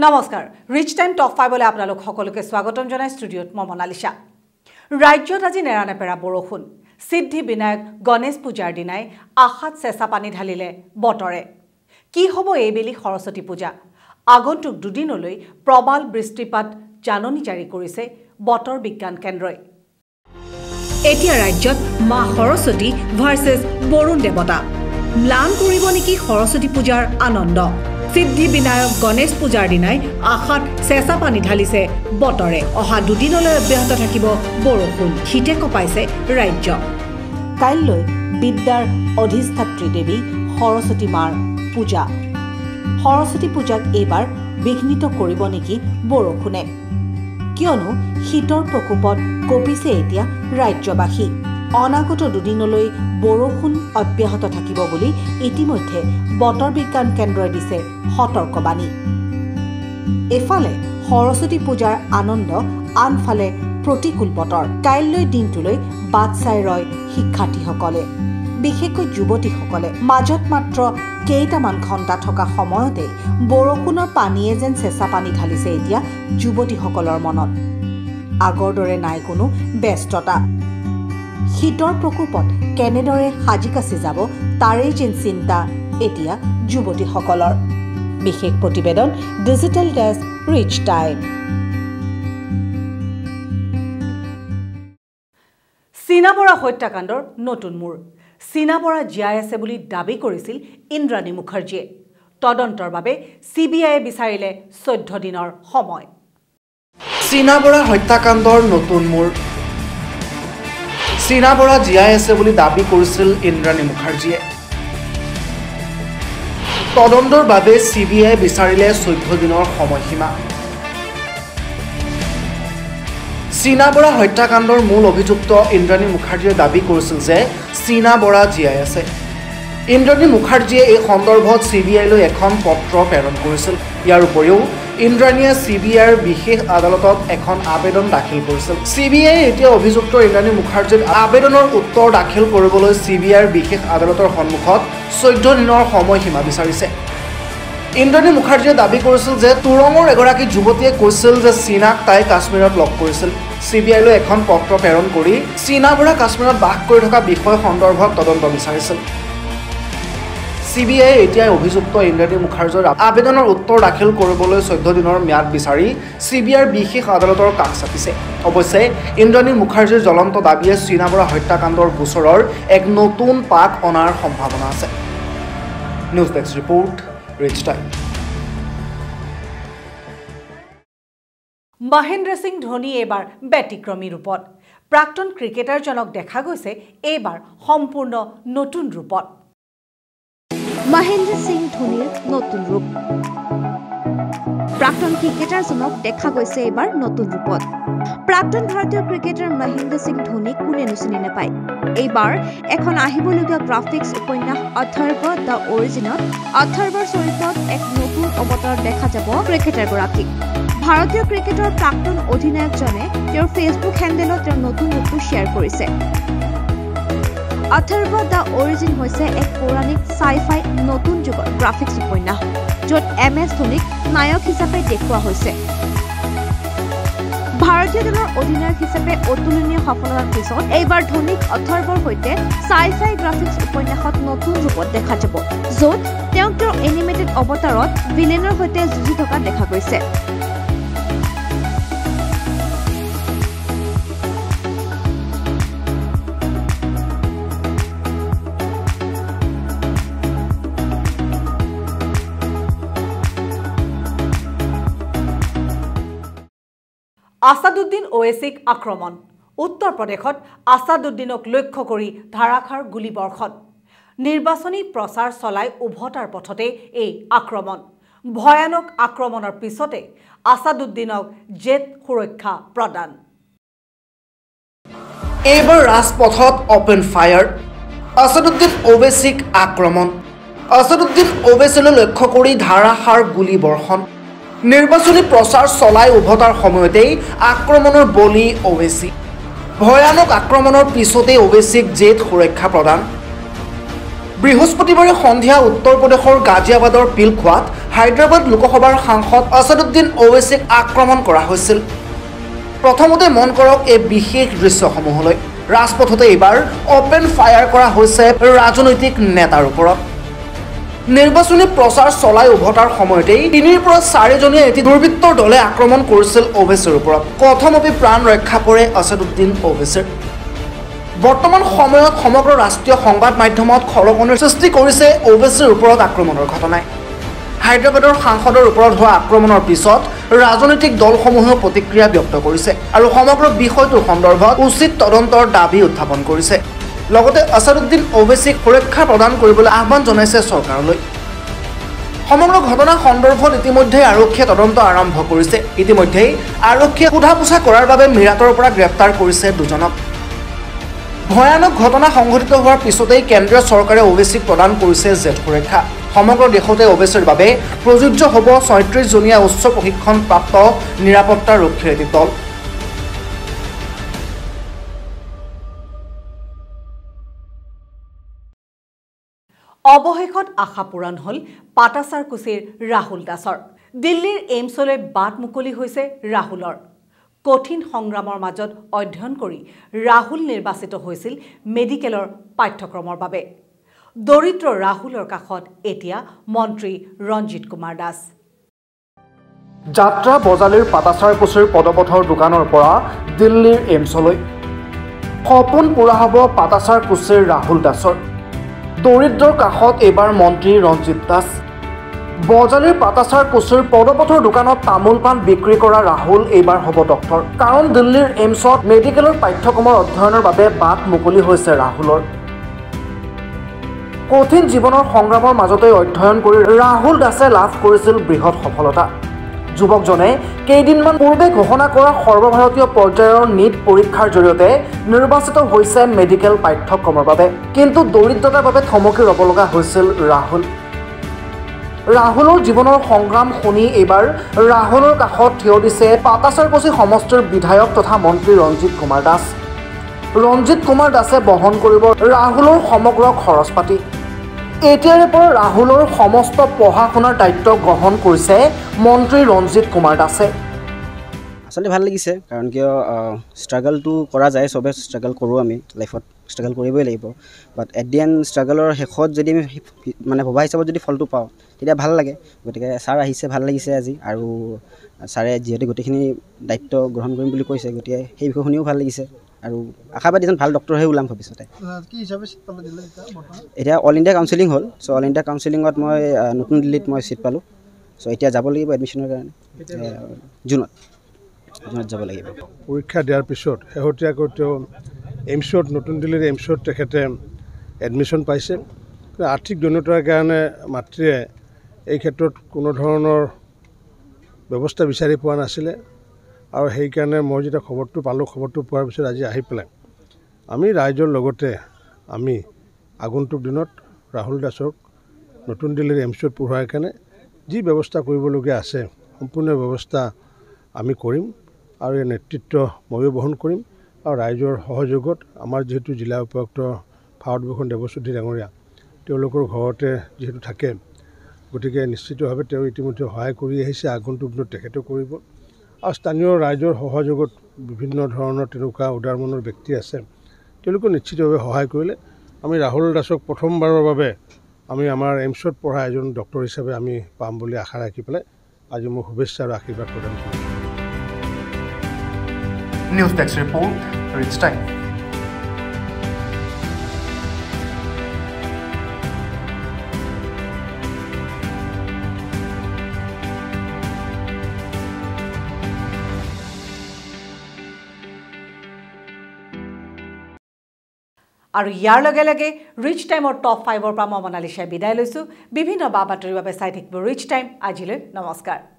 নমস্কাৰ rich time top 5 লৈ আপোনালোক সকলোকে স্বাগতম জনাই ষ্টুডিঅত মমনালিশা ৰাজ্যত আজি নেৰানেপেৰা বৰষুণ সিদ্ধি বিনায়ক গণেশ পূজাৰ দিনাই আহাত চেঁচা পানী ঢালিলে বতৰে কি হ'ব এইবেলি সৰস্বতী পূজা আগন্তুক দুদিনলৈ প্ৰবল বৃষ্টিপাত জাননী জাৰি কৰিছে বতৰ বিজ্ঞান কেন্দ্ৰই এতিয়া ৰাজ্যত মা সৰস্বতী ভাৰ্সেছ বৰুণ দেৱতা ম্লান কৰিব নেকি সৰস্বতী পূজাৰ আনন্দ সিদ্ধি বিনায়ক গণেশ পূজাৰ দিনাই আহাত চেঁচা পানী ঢালিছে বতৰে অহা দুদিনলৈ অব্যাহত থাকিব বৰষুণ শীতে কপাইছে ৰাজ্য কাইলৈ বিদ্যাৰ অধিষ্ঠাত্ৰী দেৱী সৰস্বতী মাৰ পূজা সৰস্বতী পূজাক এইবাৰ বিঘ্নিত কৰিব নেকি বৰষুণে কিয়নো শীতৰ প্ৰকোপত কঁপিছে এতিয়া ৰাজ্যবাসী অনাগত দুদিনলৈ বৰষুণ অব্যাহত থাকিব বুলি ইতিমধ্যে বতৰ বিজ্ঞান কেন্দ্ৰই দিছে সতৰ্কবাণী এফালে সৰস্বতী পূজাৰ আনন্দ আনফালে প্ৰতিকূল বতৰ কাইলৈ দিনটোলৈ বাট চাই ৰয় শিক্ষাৰ্থীসকলে বিশেষকৈ যুৱতীসকলে মাজত মাত্ৰ কেইটামান ঘণ্টা থকা সময়তে বৰষুণৰ পানীয়ে যেন চেঁচা পানী ঢালিছে এতিয়া যুৱতীসকলৰ মনত আগৰ দৰে নাই কোনো ব্যস্ততা শীতৰ প্ৰকোপত কেনেদৰে সাজি কাচি যাব তাৰেই যেন চিন্তা এতিয়া যুৱতীসকলৰ বিশেষ প্ৰতিবেদন ডিজিটেল ডেস্ক ৰিচ টাইম চীনাবৰা হত্যাকাণ্ডৰ নতুন মূৰ চীনাবৰা জীয়াই আছে বুলি দাবী কৰিছিল ইন্দ্ৰাণী মুখাৰ্জীয়ে তদন্তৰ বাবে চিবিআইয়ে বিচাৰিলে 14 দিনৰ সময় চীনাবৰা হত্যাকাণ্ডৰ নতুন মূৰ চীনাবৰা জীয়াই আছে বুলি দাবী কৰিছিল ইন্দ্ৰাণী মুখাৰ্জীয়ে তদন্তৰ বাবে চিবিআইয়ে বিচাৰিলে 14 দিনৰ সময়সীমা চীনাবৰা হত্যাকাণ্ডৰ মূল অভিযুক্ত ইন্দ্ৰাণী মুখাৰ্জীয়ে দাবী কৰিছিল যে চীনাবৰা জীয়াই আছে ইন্দ্ৰাণী মুখাৰ্জীয়ে এই সন্দৰ্ভত চিবিআইলৈ এখন পত্ৰ প্ৰেৰণ কৰিছিল ইয়াৰ উপৰিও ইন্দ্ৰাণীয়ে চিবিআইৰ বিশেষ আদালতত এখন আবেদন দাখিল কৰিছিল চিবিআই এতিয়া অভিযুক্ত ইন্দ্ৰাণী মুখাৰ্জীৰ আবেদনৰ উত্তৰ দাখিল কৰিবলৈ চিবিআইৰ বিশেষ আদালতৰ সন্মুখত 14 দিনৰ সময়সীমা বিচাৰিছে ইন্দ্ৰাণী মুখাৰ্জীয়ে দাবী কৰিছিল যে তুৰঙৰ এগৰাকী যুৱতীয়ে কৈছিল যে চীনাক তাই কাশ্মীৰত লগ কৰিছিল চিবিআইলৈ এখন পত্ৰ প্ৰেৰণ কৰি চীনাবৰা কাশ্মীৰত বাস কৰি থকা বিষয় সন্দৰ্ভত তদন্ত বিচাৰিছিল চিবিআই এতিয়া অভিযুক্ত ইন্দ্ৰাণী মুখাৰ্জীৰ আবেদনৰ উত্তৰ দাখিল কৰিবলৈ 14 দিনৰ ম্যাদ বিচাৰি চিবিআইৰ বিশেষ আদালতৰ কাষ চাপিছে অৱশ্যে ইন্দ্ৰাণী মুখাৰ্জীৰ জ্বলন্ত দাবীয়ে চীনাবৰা হত্যাকাণ্ডৰ গোচৰৰ এক নতুন পাক অনাৰ সম্ভাৱনা আছে news desk report reach time Mahendra Singh Dhoni এবাৰ ব্যতিক্ৰমী ৰূপত প্ৰাক্তন ক্ৰিকেটাৰজনক দেখা গৈছে এইবাৰ সম্পূৰ্ণ নতুন ৰূপত মহেন্দ্ৰ সিং ধোনীৰ নতুন ৰূপ প্ৰাক্তন ক্ৰিকেটাৰজনক দেখা গৈছে এবাৰ নতুন ৰূপত প্ৰাক্তন ভাৰতীয় ক্ৰিকেটাৰ মহেন্দ্ৰ সিং ধোনীক কোনেনো চিনি নাপায় এইবাৰ এখন আহিবলগীয়া গ্ৰাফিক্স উপন্যাস অথৰ্ব দ্য অৰিজিনত অথৰ্বৰ চৰিত্ৰত এক নতুন অৱতাৰ দেখা যাব ক্ৰিকেটাৰগৰাকীক ভাৰতীয় ক্ৰিকেটৰ প্ৰাক্তন অধিনায়কজনে তেওঁৰ ফেচবুক হেণ্ডেলত তেওঁৰ নতুন ৰূপটো শ্বেয়াৰ কৰিছে অথৰ্ব দ্য অৰিজিন হৈছে এক পৌৰাণিক সাই-ফাই নতুন যুগৰ গ্ৰাফিক্স উপন্যাস য'ত MS ধোনীক নায়ক হিচাপে দেখুওৱা হৈছে ভাৰতীয় দলৰ অধিনায়ক হিচাপে অতুলনীয় সফলতাৰ পিছত এইবাৰ ধোনীক অথৰ্বৰ সৈতে সাই-ফাই গ্ৰাফিক্স উপন্যাসত নতুন ৰূপত দেখা যাব য'ত তেওঁ তেওঁৰ এনিমেটেড অৱতাৰত ভিলেনৰ সৈতে যুঁজি থকা দেখা গৈছে আসাদুদ্দিন ওৱেচিক আক্ৰমণ উত্তৰ প্ৰদেশত আসাদুদ্দিনক লক্ষ্য কৰি ধাৰাসাৰ গুলীবৰ্ষণ নিৰ্বাচনী প্ৰচাৰ চলাই উভতাৰ পথতে এই আক্ৰমণ ভয়ানক আক্ৰমণৰ পিছতে আসাদুদ্দিনক জেট সুৰক্ষা প্ৰদান এইবাৰ ৰাজপথত অপেন ফায়াৰ আসাদুদ্দিন ওৱেচিক আক্ৰমণ আসাদুদ্দিন ওৱেচিলৈ লক্ষ্য কৰি ধাৰাসাৰ গুলীবৰ্ষণ নিৰ্বাচনী প্ৰচাৰ চলাই উভতাৰ সময়তেই আক্ৰমণৰ বলি ওৱেচি ভয়ানক আক্ৰমণৰ পিছতে ওৱেচিক জেট সুৰক্ষা প্ৰদান বৃহস্পতিবাৰে সন্ধিয়া উত্তৰ প্ৰদেশৰ গাজিয়াবাদৰ পিলখোৱাত হায়দৰাবাদ লোকসভাৰ সাংসদ আছাদুদ্দিন ওৱেইছিক আক্ৰমণ কৰা হৈছিল। প্ৰথমতে মন কৰক এই বিশেষ দৃশ্যসমূহলৈ। ৰাজপথতে এইবাৰ অপেন ফায়াৰ কৰা হৈছে ৰাজনৈতিক নেতাৰ ওপৰত। নিৰ্বাচনী প্ৰচাৰ চলাই উভতাৰ সময়তেই 3ৰ পৰা 4জনীয়া এটি দুৰ্বৃত্তৰ দলে আক্ৰমণ কৰিছিল ওৱেইছিৰ ওপৰত। প্ৰথমতে প্ৰাণ ৰক্ষা কৰে আছাদুদ্দিন ওৱেইছিৰ। বৰ্তমান সময়ত সমগ্ৰ ৰাষ্ট্ৰীয় সংবাদ মাধ্যমত খলকনিৰ সৃষ্টি কৰিছে ওৱেইছিৰ ওপৰত আক্ৰমণৰ ঘটনাই। হায়দৰাবাদৰ সাংসদৰ ওপৰত হোৱা আক্ৰমণৰ পিছত ৰাজনৈতিক দলসমূহেও প্ৰতিক্ৰিয়া ব্যক্ত কৰিছে আৰু সমগ্ৰ বিষয়টোৰ সন্দৰ্ভত উচিত তদন্তৰ দাবী উত্থাপন কৰিছে। লগতে আছাদুদ্দিন ওৱেইছিক সুৰক্ষা প্ৰদান কৰিবলৈ আহ্বান জনাইছে চৰকাৰলৈ। সমগ্ৰ ঘটনা সন্দৰ্ভত ইতিমধ্যে আৰক্ষীয়ে তদন্ত আৰম্ভ কৰিছে। ইতিমধ্যেই আৰক্ষীয়ে সোধা পোছা কৰাৰ বাবে মিৰাটৰ পৰা গ্ৰেপ্তাৰ কৰিছে দুজনক। ভয়ানক ঘটনা সংঘটিত হোৱাৰ পিছতেই কেন্দ্ৰীয় চৰকাৰে ওৱেইছিক প্ৰদান কৰিছে জেট সুৰক্ষা। সমগ্ৰ দেশতে ওৱেইছিৰ বাবে প্ৰযোজ্য হ'ব ৩৬জনীয়া উচ্চ প্ৰশিক্ষণপ্ৰাপ্ত নিৰাপত্তা ৰক্ষীৰ এটি দল। অৱশেষত আশা পূৰণ হ'ল পাটাচাৰকুছিৰ ৰাহুল দাসৰ। দিল্লীৰ এইমছলৈ বাট মুকলি হৈছে ৰাহুলৰ। কঠিন সংগ্ৰামৰ মাজত অধ্যয়ন কৰি ৰাহুল নিৰ্বাচিত হৈছিল মেডিকেলৰ পাঠ্যক্ৰমৰ বাবে। দৰিদ্ৰ ৰাহুলৰ কাষত এতিয়া মন্ত্ৰী ৰঞ্জিত কুমাৰ দাস। যাত্ৰা বজালীৰ পাটাচাৰকুছিৰ পদপথৰ দোকানৰ পৰা দিল্লীৰ এইমছলৈ সপোন পূৰা হ'ব পাটাচাৰকুছিৰ ৰাহুল দাসৰ। দৰিদ্ৰৰ কাষত এইবাৰ মন্ত্ৰী ৰঞ্জিত দাস। বজালীৰ পাটাচাৰকুছিৰ পদপথৰ দোকানত তামোল পাণ বিক্ৰী কৰা ৰাহুল এইবাৰ হ'ব ডক্টৰ। কাৰণ দিল্লীৰ এইমছত মেডিকেলৰ পাঠ্যক্ৰমৰ অধ্যয়নৰ বাবে বাট মুকলি হৈছে ৰাহুলৰ। কঠিন জীৱনৰ সংগ্ৰামৰ মাজতে অধ্যয়ন কৰি ৰাহুল দাসে লাভ কৰিছিল বৃহৎ সফলতা। যুৱকজনে কেইদিনমান পূৰ্বে ঘোষণা কৰা সৰ্বভাৰতীয় পৰ্যায়ৰ নীট পৰীক্ষাৰ জৰিয়তে নিৰ্বাচিত হৈছে মেডিকেল পাঠ্যক্ৰমৰ বাবে। কিন্তু দৰিদ্ৰতাৰ বাবে থমকি ৰ'ব লগা হৈছিল ৰাহুল। ৰাহুলৰ জীৱনৰ সংগ্ৰাম শুনি এইবাৰ ৰাহুলৰ কাষত থিয় দিছে পাটাচাৰকুছি সমষ্টিৰ বিধায়ক তথা মন্ত্ৰী ৰঞ্জিত কুমাৰ দাস। ৰঞ্জিত কুমাৰ দাসে বহন কৰিব ৰাহুলৰ সমগ্ৰ খৰচ পাতি। এতিয়াৰে পৰা ৰাহুলৰ সমস্ত পঢ়া শুনাৰ দায়িত্ব গ্ৰহণ কৰিছে মন্ত্ৰী ৰঞ্জিত কুমাৰ দাসে। আচলতে ভাল লাগিছে, কাৰণ কিয় ষ্ট্ৰাগলটো কৰা যায়, চবে ষ্ট্ৰাগল কৰোঁ আমি লাইফত, ষ্ট্ৰাগল কৰিবই লাগিব। বাট এট দি এণ্ড ষ্ট্ৰাগলৰ শেষত যদি আমি মানে ভবা হিচাপত যদি ফলটো পাওঁ তেতিয়া ভাল লাগে। গতিকে ছাৰ আহিছে, ভাল লাগিছে আজি। আৰু ছাৰে যিহেতু গোটেইখিনি দায়িত্ব গ্ৰহণ কৰিম বুলি কৈছে, গতিকে সেই বিষয়ে শুনিও ভাল লাগিছে আৰু আশাবাদী এজন ভাল ডক্টৰহে ওলাম ভৱিষ্যতে। এতিয়া অল ইণ্ডিয়া কাউন্সিলিং হ'ল। চ' অল ইণ্ডিয়া কাউন্সিলিঙত মই নতুন দিল্লীত মই ছিট পালোঁ। চ' এতিয়া যাব লাগিব এডমিশ্যনৰ কাৰণে জুনত যাব লাগিব। পৰীক্ষা দিয়াৰ পিছত শেহতীয়াকৈ তেওঁ এইমছত, নতুন দিল্লীৰ এইমছত তেখেতে এডমিশ্যন পাইছে। আৰ্থিক দৈন্যতাৰ কাৰণে মাতৃয়ে এই ক্ষেত্ৰত কোনো ধৰণৰ ব্যৱস্থা বিচাৰি পোৱা নাছিলে আৰু সেইকাৰণে মই যেতিয়া খবৰটো পালোঁ, খবৰটো পোৱাৰ পিছত আজি আহি পেলাই আমি ৰাইজৰ লগতে আমি আগন্তুক দিনত ৰাহুল দাসক নতুন দিল্লীৰ এইমছত পঢ়োৱাৰ কাৰণে যি ব্যৱস্থা কৰিবলগীয়া আছে সম্পূৰ্ণ ব্যৱস্থা আমি কৰিম আৰু এই নেতৃত্ব ময়ো বহন কৰিম। আৰু ৰাইজৰ সহযোগত আমাৰ যিহেতু জিলা উপায়ুক্ত ভাৰতভূষণ দেৱচৌধুৰী ডাঙৰীয়া তেওঁলোকৰ ঘৰতে যিহেতু থাকে, গতিকে নিশ্চিতভাৱে তেওঁ ইতিমধ্যে সহায় কৰি আহিছে, আগন্তুক দিনত তেখেতেও কৰিব। আৰু স্থানীয় ৰাইজৰ সহযোগত বিভিন্ন ধৰণৰ তেনেকুৱা উদাৰ মনৰ ব্যক্তি আছে, তেওঁলোকে নিশ্চিতভাৱে সহায় কৰিলে আমি ৰাহুল দাসক প্ৰথমবাৰৰ বাবে আমি আমাৰ এইমছত পঢ়া এজন ডক্টৰ হিচাপে আমি পাম বুলি আশা ৰাখি পেলাই আজি মই শুভেচ্ছা আৰু আশীৰ্বাদ প্ৰদান কৰিছোঁ। News desk report, reach time. আৰু ইয়াৰ লগে লগে ৰিচ টাইমৰ টপ 5ৰ পৰা মই মনালিছাই বিদায় লৈছোঁ। বিভিন্ন বা বাতৰিৰ বাবে চাই থাকিব ৰিচ টাইম। আজিলৈ নমস্কাৰ।